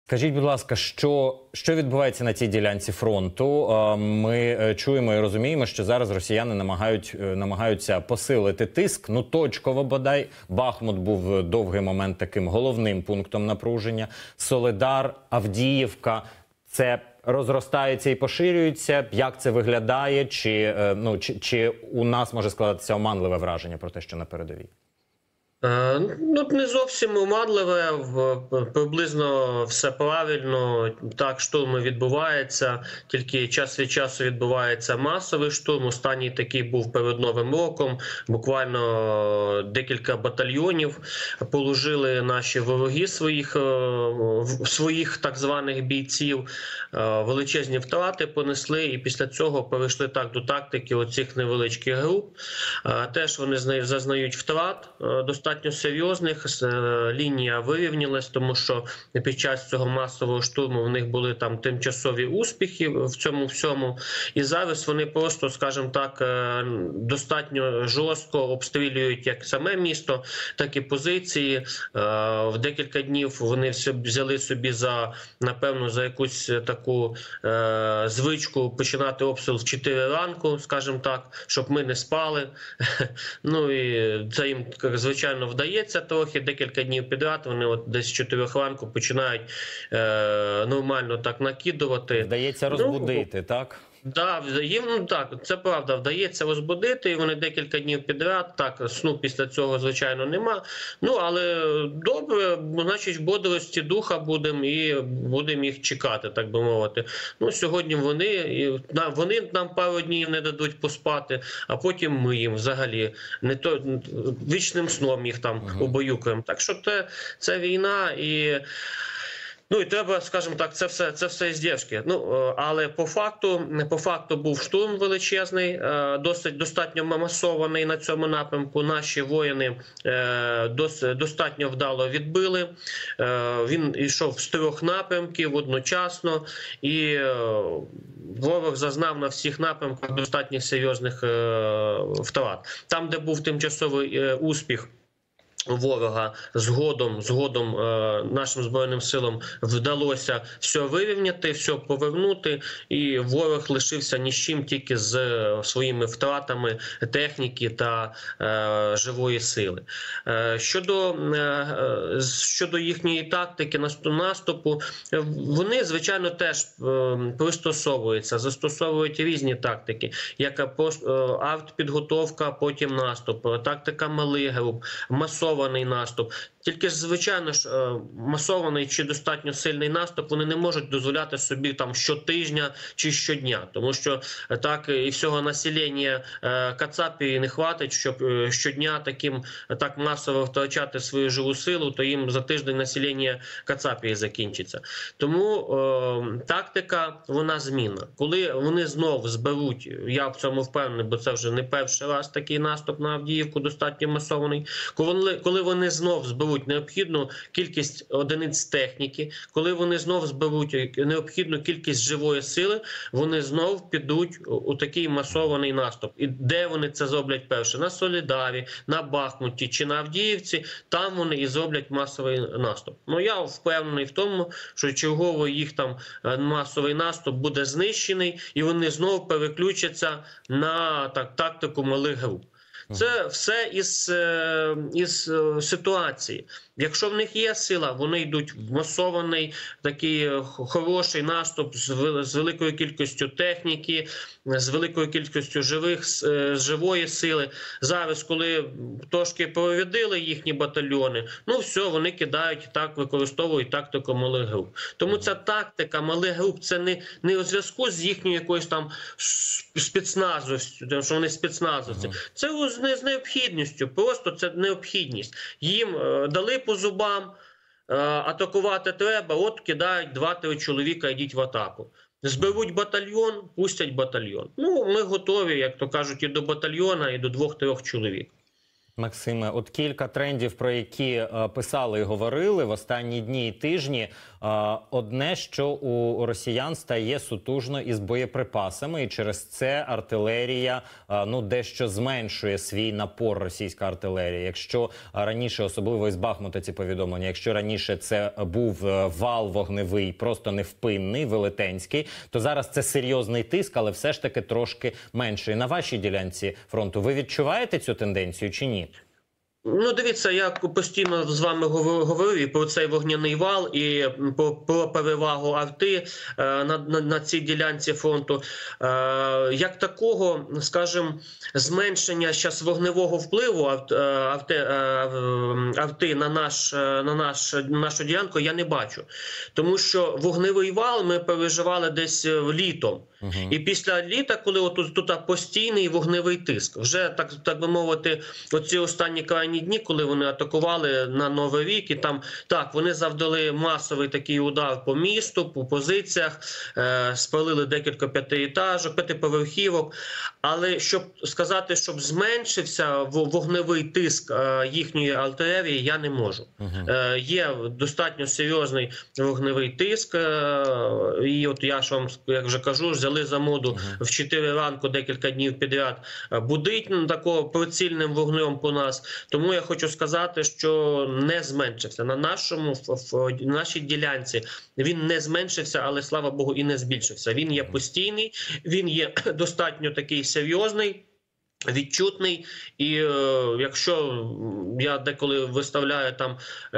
Кажіть, будь ласка, що відбувається на цій ділянці фронту? Ми чуємо і розуміємо, що зараз росіяни намагаються посилити тиск, ну точково бодай. Бахмут був довгий момент таким головним пунктом напруження. Солидар, Авдіївка – це розростається і поширюється? Як це виглядає? Чи у нас може складатися оманливе враження про те, що на передовій? Ну, не зовсім оманливе, приблизно все правильно. Так, штурми відбуваються, тільки час від часу відбувається масовий штурм. Останній такий був перед Новим роком. Буквально декілька батальйонів положили наші вороги своїх так званих бійців. Величезні втрати понесли, і після цього перейшли до тактики оцих невеличких груп. Теж вони зазнають втрат достатньо серйозних. Лінія вирівнялась, тому що під час цього масового штурму в них були там тимчасові успіхи в цьому всьому. І зараз вони просто, скажімо так, достатньо жорстко обстрілюють як саме місто, так і позиції. В декілька днів вони взяли собі напевно, за якусь таку звичку починати обстріл в 4 ранку, скажімо так, щоб ми не спали. Ну і це їм, звичайно, вдається трохи. Декілька днів підряд вони десь з 4 ранку починають нормально так накидувати. Вдається розбудити, так? Да, їм так, це правда, вдається розбудити, і вони декілька днів підряд, так, сну після цього, звичайно, нема. Ну, але добре, значить, бодрості духа будемо і будемо їх чекати, так би мовити. Ну, сьогодні вони нам пару днів не дадуть поспати, а потім ми їм взагалі вічним сном їх там убаюкаємо. Так що це війна і... Ну і треба, скажімо так, це все іздержки. Ну, але по факту був штурм величезний, достатньо масований на цьому напрямку. Наші воїни достатньо вдало відбили. Він йшов з 3 напрямків одночасно, і ворог зазнав на всіх напрямках достатньо серйозних втрат. Там, де був тимчасовий успіх ворога, згодом нашим Збройним силам вдалося все вирівняти, все повернути, і ворог лишився ні з чим, тільки з своїми втратами техніки та живої сили. Щодо їхньої тактики наступу, вони, звичайно, теж пристосовуються, застосовують різні тактики, як артпідготовка, потім наступ, тактика малих груп, масований наступ. Тільки ж, звичайно ж, масований чи достатньо сильний наступ вони не можуть дозволяти собі там щотижня чи щодня, тому що так і всього населення Кацапії не хватить, щоб щодня так масово втрачати свою живу силу, то їм за тиждень населення Кацапії закінчиться. Тому тактика, вона змінна. Коли вони знов зберуть, я в цьому впевнений, бо це вже не перший раз такий наступ на Авдіївку достатньо масований, коли вони знов зберуть необхідну кількість одиниць техніки, коли вони знов зберуть необхідну кількість живої сили, вони знов підуть у такий масований наступ. І де вони це зроблять перше? На Солидарі, на Бахмуті чи на Авдіївці, там вони і зроблять масовий наступ. Ну, я впевнений в тому, що черговий їх там масовий наступ буде знищений, і вони знов переключаться на тактику малих груп. Це все із ситуації. Якщо в них є сила, вони йдуть в масований такий хороший наступ з великою кількістю техніки, з великою кількістю живої сили. Зараз, коли трошки провідили їхні батальйони, ну все, вони кидають, так використовують тактику малих груп. Тому ця тактика малих груп, це не у зв'язку з їхньою якоюсь там спецназовістю, тому що вони спецназовці. Це з необхідністю, просто це необхідність. Їм дали по зубам, атакувати треба, от кидають 2-3 чоловіка, йдіть в атаку. Зберуть батальйон, пустять батальйон. Ну, ми готові, як то кажуть, і до батальйона, і до 2-3 чоловік. Максиме, от кілька трендів, про які писали і говорили в останні дні і тижні. Одне, що у росіян стає сутужно із боєприпасами, і через це артилерія дещо зменшує свій напор, російська артилерія. Якщо раніше, особливо із Бахмута ці повідомлення, якщо раніше це був вал вогневий, просто невпинний, велетенський, то зараз це серйозний тиск, але все ж таки трошки менший. На вашій ділянці фронту ви відчуваєте цю тенденцію чи ні? Ну, дивіться, я постійно з вами говорив і про цей вогняний вал, і про перевагу арти на цій ділянці фронту. Як такого, скажімо, зменшення зараз вогневого впливу арти на нашу ділянку я не бачу. Тому що вогневий вал ми переживали десь літом. І після літа, коли тут постійний вогневий тиск, вже, так би мовити, оці останні крайні дні, коли вони атакували на Новий рік, і там, так, вони завдали масовий такий удар по місту, по позиціях, спалили декілька п'ятиповерхівок, але щоб сказати, щоб зменшився вогневий тиск їхньої артилерії, я не можу. Є достатньо серйозний вогневий тиск, і от я ж вам, як вже кажу, взяли за моду в 4 ранку декілька днів підряд будить такого прицільним вогнем по нас. Тому я хочу сказати, що не зменшився. На нашій ділянці він не зменшився, але, слава Богу, і не збільшився. Він є постійний, він є достатньо такий серйозний, відчутний, і якщо я деколи виставляю там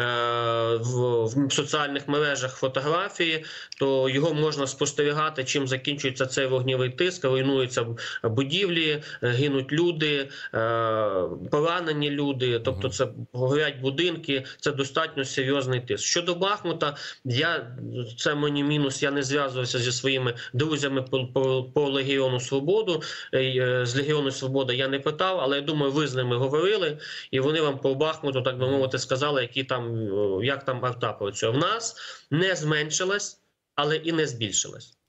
в соціальних мережах фотографії, то його можна спостерігати, чим закінчується цей вогневий тиск, руйнуються будівлі, гинуть люди, поранені люди, тобто це горять будинки, це достатньо серйозний тиск. Щодо Бахмута, це мені мінус, я не зв'язувався зі своїми друзями по Легіону Свободу, з Легіону Свобода я не питав, але я думаю, ви з ними говорили, і вони вам по Бахмуту, так би мовити, сказали, як там арта працює. В нас не зменшилась, але і не збільшилась.